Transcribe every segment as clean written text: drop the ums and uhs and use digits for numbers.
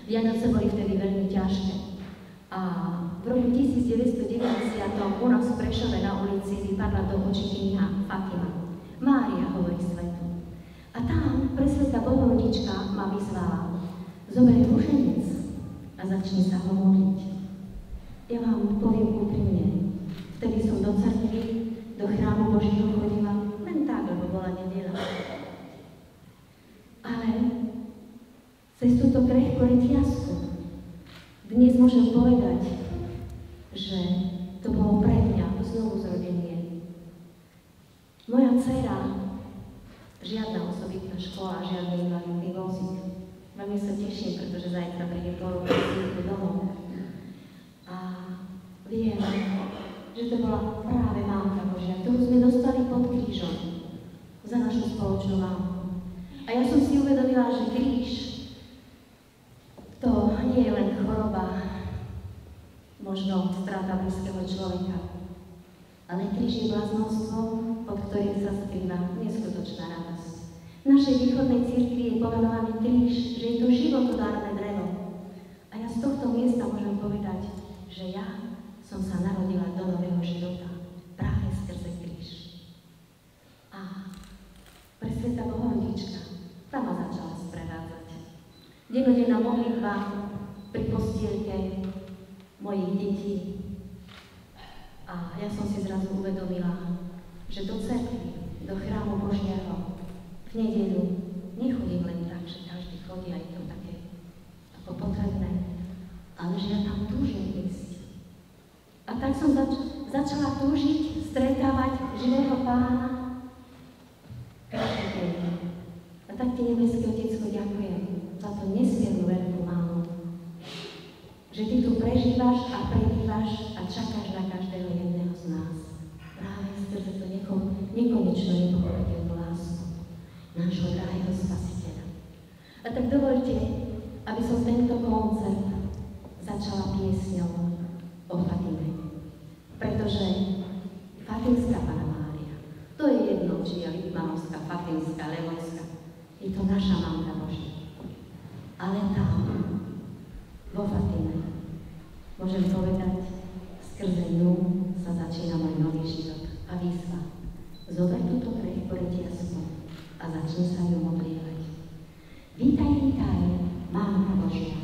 Vianoce boli vtedy veľmi ťažké. A v roku 1990 u nás v Prešove na ulici vypadla do očí kniha Fatima. Mária hovorí svetu. A tam presvetá bohorodička ma vyzvala. Zober ruženec a začni sa ho modliť. Ja vám poviem úprimne. Vtedy som do cerkvy, do chrámu Božího chodila len tak, lebo bola nedeľa. Ale cez túto krehkú reťazku dnes môžem povedať, že to bolo pre mňa znovu zrodenie. Moja dcera, žiadna osobitná škola, žiadny invalidný vozík. Veľmi sa teším, pretože zajtra príde po roku domov. A viem, že to bola práve Mamka Božia, ktorú sme dostali pod krížom za našu spoločnú mamku. A ja som si uvedomila, že kríž to nie je len choroba, možno strata blízkeho človeka, ale kríž je bláznostvo, pod ktorým sa skrýva neskutočná radosť. V našej východnej cirkvi je pomenovaný kríž, že je to životodárne drevo. A ja z tohto miesta môžem povedať, že ja som sa narodila do nového života práve skrze kríž. A presvetá bohorodička, tá ma začala sprevádzať. Dennodenná modlitba pri postielke mojich detí. A ja som si zrazu uvedomila, že do cerkvy, do chrámu Božieho v nedeľu nechodím len tak, že každý chodí a je to také ako potrebné, ale že ja tam túžim ísť. A tak som začala túžiť, stretávať živého Pána každý deň. A tak ti, nebeský Otecko, ďakujem za to nesmiernu veľkú mámu, že ty tu prežívaš a prebývaš a čakáš na každého jedného z nás. Práve skrze to nekonečnú nepochopiteľnú lásku nášho drahého Spasiteľa. A tak dovoľte, aby som tento koncert začala piesňou o Fatime. Pretože Fatimská Panna Mária, to je jedno, či je Litmanovská, Fatimská, Levonská. Je to naša Mamka Božia. Ale tam, vo Fatime, môžem povedať, skrze ňu sa začína môj nový život a výzva. Zober túto krehkú reťazku a začni sa ju modlievať. Vítaj, vítaj, Mamka Božia.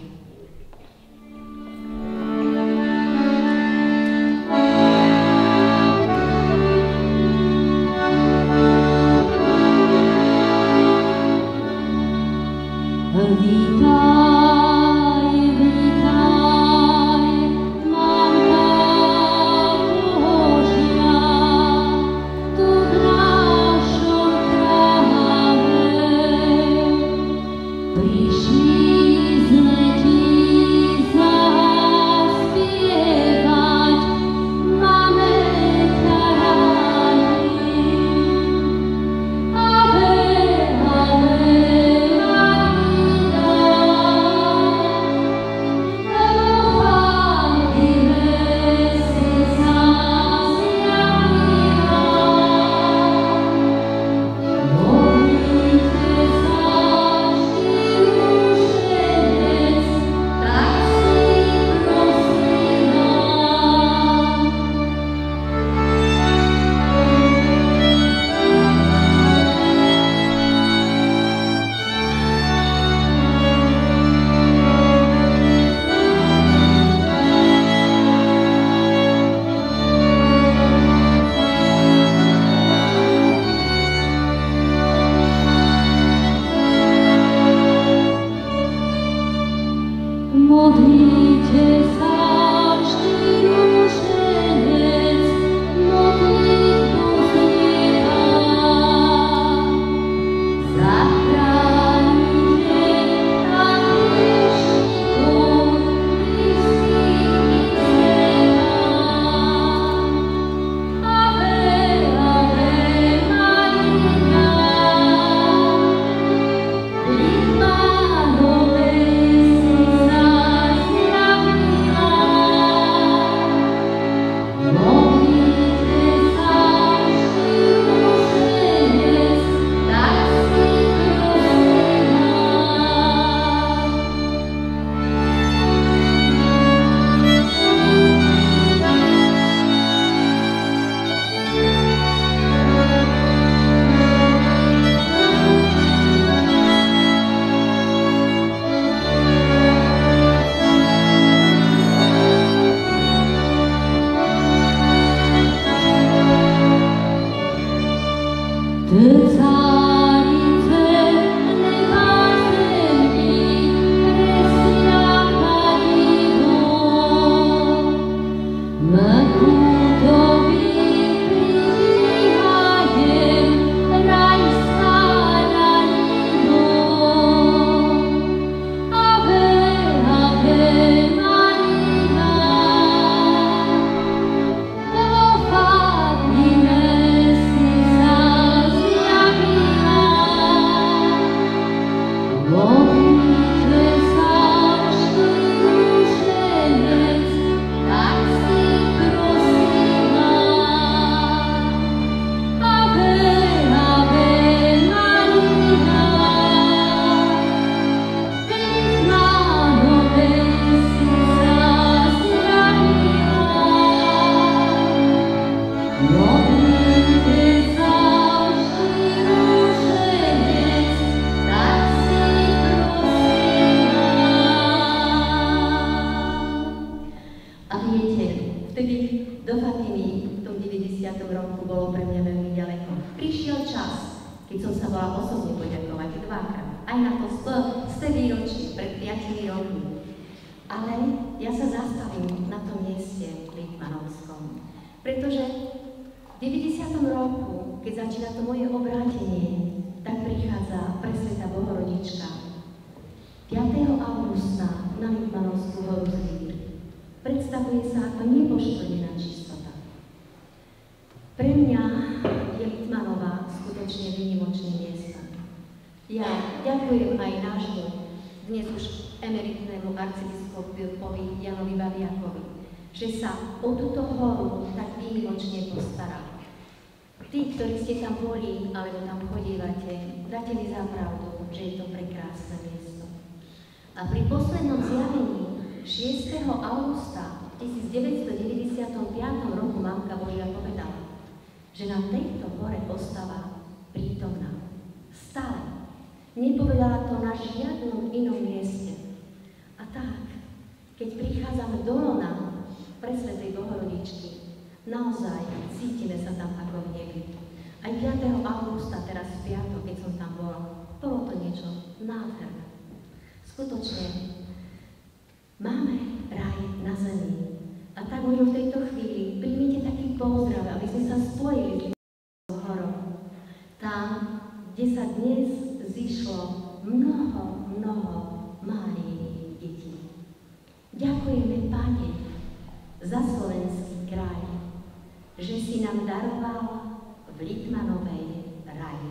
Ave, Ave, Maria. A pri poslednom zjavení 6. augusta v 1995 roku Mamka Božia povedala, že na tejto hore ostáva prítomná. Stále. Nepovedala to na žiadnom inom mieste. A tak, keď prichádzame do lona presvätej Bohorodičky, naozaj cítime sa tam ako v nebi. Aj 5. augusta, teraz v piatok, keď som tam bola, bolo to niečo nádherné. Skutočne, máme raj na zemi. A tak možno v tejto chvíli príjmite taký pozdrav, aby sme sa spojili s horou. Tam, kde sa dnes zišlo mnoho Máriiných detí. Ďakujeme, Pane, za slovenský kraj, že si nám daroval v Litmanovej raj.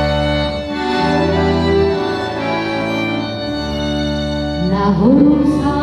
Na horu sa